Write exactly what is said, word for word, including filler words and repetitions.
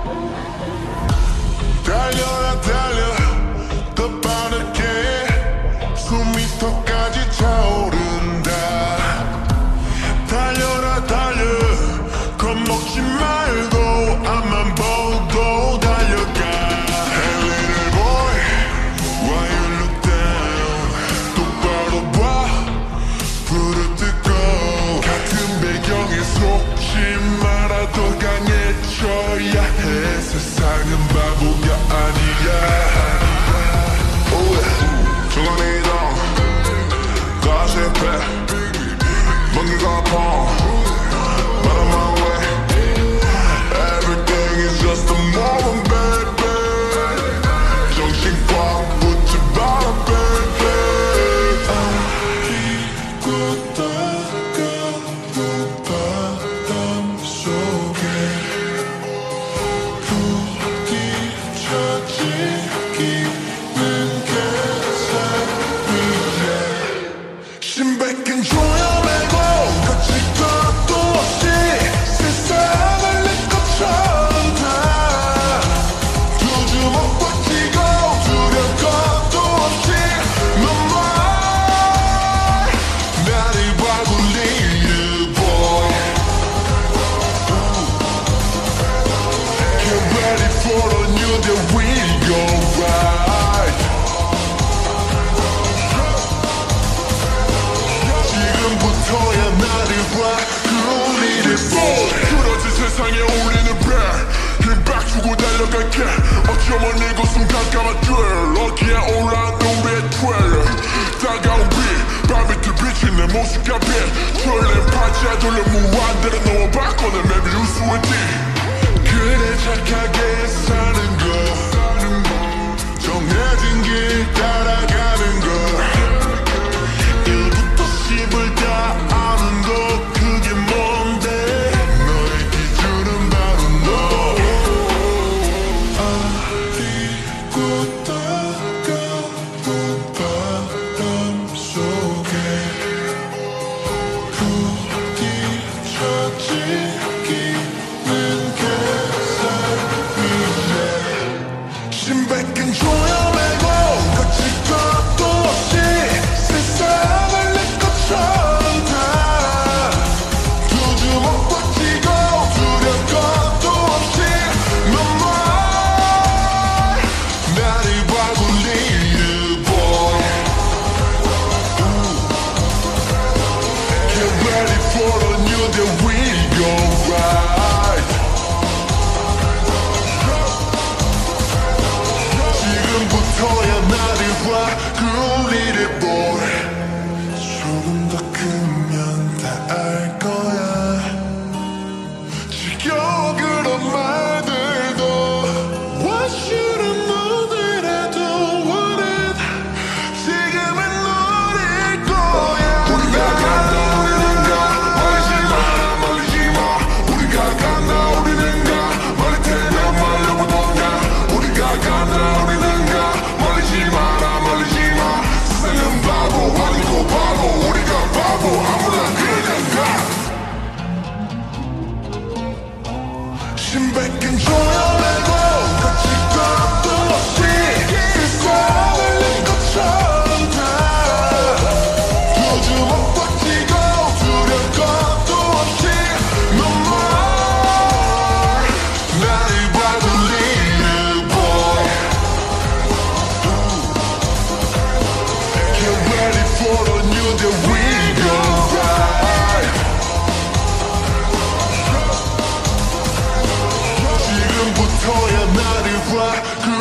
달려라 달려 더 빠르게 수미터까지 차오른다. 달려라 달려 겁먹지 말고 앞만 보고 달려가. Hey little boy, why you look down? 똑바로 봐 부르뜨고 같은 배경에 속지 말아 더 강해져야 해. 세상은 바보가 아니야. 중간에 이동 가시패 먼지가 펑 But on my way Everything is just a moment baby. 정신 꽉 붙지 마라 baby. 아리고 따가운 바람 속에 부딪혀지기는 계산 위에 심백한 조여매고 거칠 것도 없이 세상을 내 것처럼 다 두 주먹 뻗치고 두려울 것도 없이 넌 나를 밟은 little boy. Get ready for a new day, we go right. 지금부터야 나를 봐, 그 little boy. 그렇지 세상에 우리는 bear. 힘빡 주고 달려갈게. 어쩌면 이곳은 깜깜한 thrill. 어디에 올라온 우리의 트레일러. 다가온 빛, 밤빛을 비친 내 모습과 빛. 설렘 파지야 돌려 무한대로 너와 바꿔내 maybe you sweet tea. 그래 착하게 사는 거 정해진 길 따라가는 거 일부터 십을 다 아는 거 그게 뭔데 너의 기준은 바로 너. 아리고 따가운 바람 속에 부딪혀지기는 심백한 조여매고 거칠 것도 없이 세상을 내 것처럼 다 두 주먹 뻗치고 두려울 것도 없이 넌 나를 밟은 little boy. Get ready for a new day, we go right. 지금부터야 나를 봐, 그 little boy. 조금 더 크면 다 알 거야. 지겨워 그런 말들도 What should I know that I don't want it. 지금은 너일 거야. 우리가 간다 우리는 가 말리지 마라 말리지 마. 우리가 간다 우리는 가 말릴 테면 말려보던가. 우리가 간다 우리는 가 말리지 마라 말리지 마. 세상은 바보 아니고 바보 우리가 바보 아무나 그냥 가. 심백한 조여매고 거칠 것도 없이 세상을 내 것처럼 다 두 주먹 뻗치고 두려울 것도 없이 넌 나를 밟은 little boy. Get ready for a new day, we go right. 지금부터야 나를 봐, 그